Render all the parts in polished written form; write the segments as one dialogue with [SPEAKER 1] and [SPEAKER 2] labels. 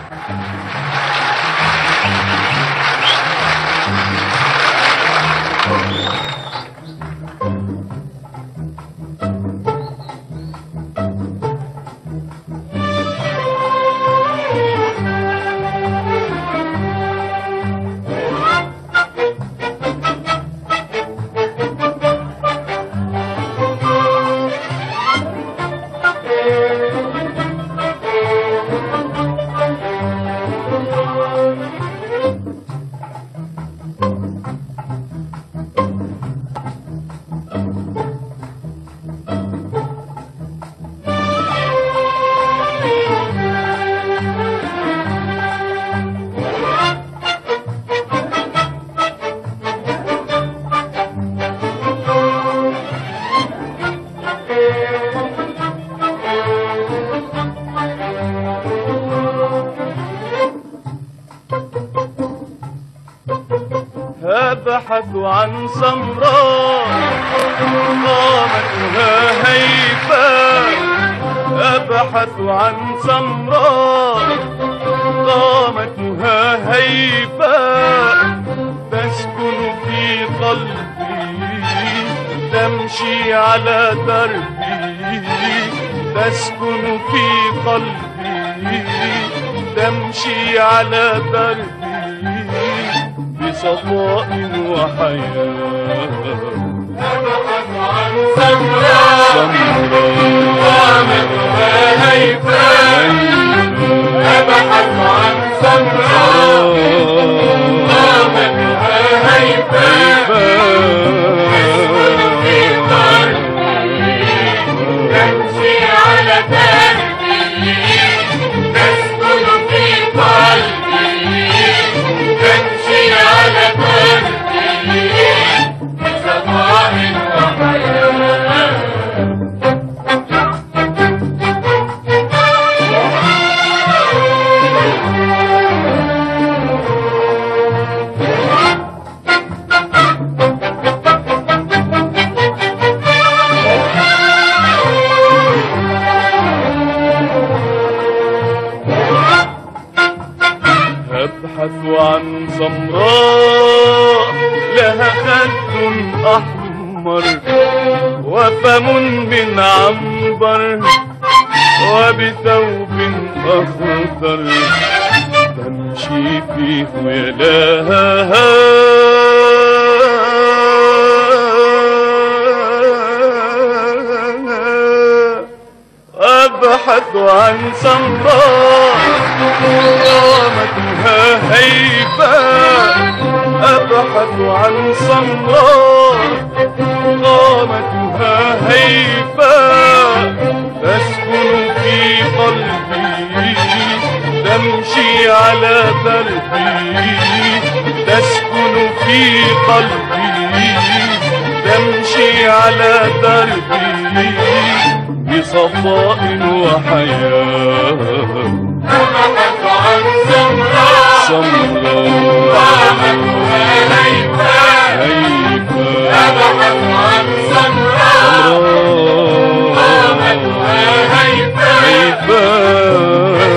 [SPEAKER 1] أبحث عن سمراء قامتها هيفاء، أبحث عن سمراء قامتها هيفاء، تسكن في قلبي تمشي على دربي، تسكن في قلبي تمشي على دربي، بصفاء وحياة.
[SPEAKER 2] أبحث عن سمراء قامتها هيفاء، أبحث عن سمراء قامتها هيفاء، تسكن في قلبي تمشي على دربي، تسكن في قلبي تمشي على دربي، بصفاء وحياة.
[SPEAKER 1] أبحث عن سمراء لها خد أحمر وفم من عنبر وبثوب أخضر، تمشي في خيالها أبحث عن سمراء قامتها هيفاء، أبحث عن سمراء قامتها هيفاء، تسكن في قلبي تمشي على دربي، تسكن في قلبي تمشي على دربي، بصفاء وحياة.
[SPEAKER 2] أبحث عن سمراء قامتها هيفاء، أبحث عن سمراء قامتها هيفاء،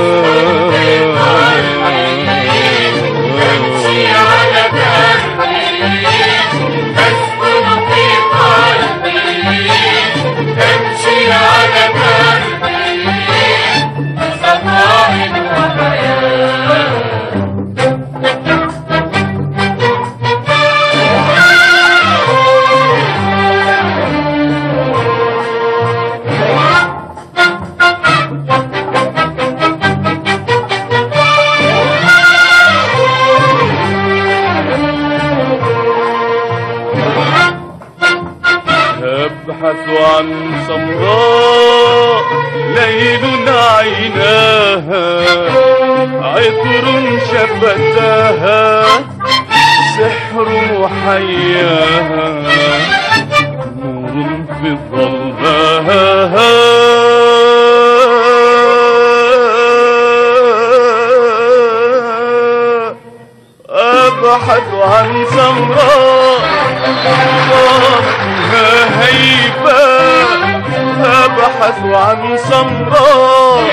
[SPEAKER 2] تمشي على دربي، تسكن في قلبي تمشي على دربي، بصفاء وحياة.
[SPEAKER 1] أبحث عن سمراء ليل عيناها، عطر شفتاها، سحر محياها، نور في ظلماها، أبحث عن سمراء قامتها هيفاء، أبحث عن سمراء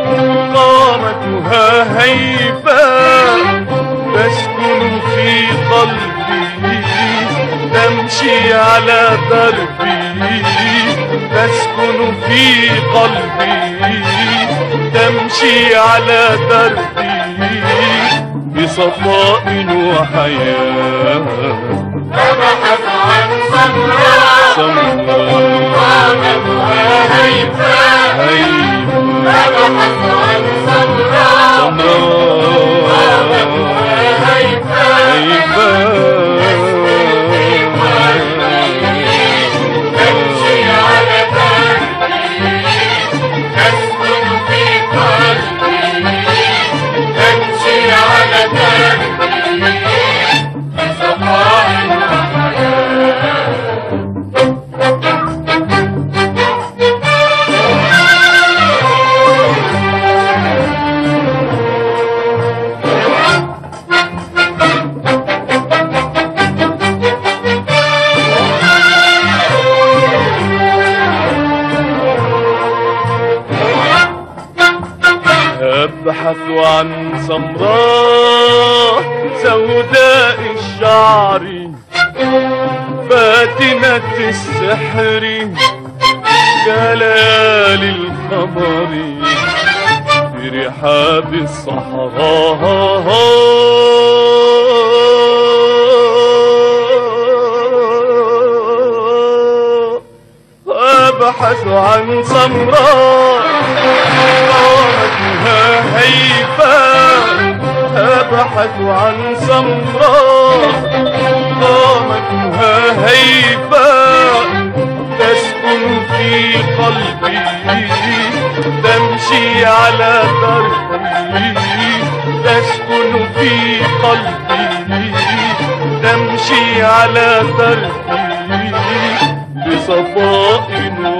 [SPEAKER 1] قامتها هيفاء تسكن في قلبي تمشي على دربي تسكن في قلبي تمشي على دربي بصفاء وحياة
[SPEAKER 2] أبحث عن سمراء قامتها هيفاء أبحث عن سمراء قامتها هيفاء تمشي على دربي تسكن في قلبي تمشي على دربي بصفاء وحياة
[SPEAKER 1] أبحث عن سمراء سوداء الشعر فاتنة السحر كليالي القمر في رحاب الصحراء أبحث عن سمراء قامتها هيفاء أبحث عن سمراء قامتها هيفاء تسكن في قلبي تمشي على دربي تسكن في قلبي تمشي على دربي بصفاء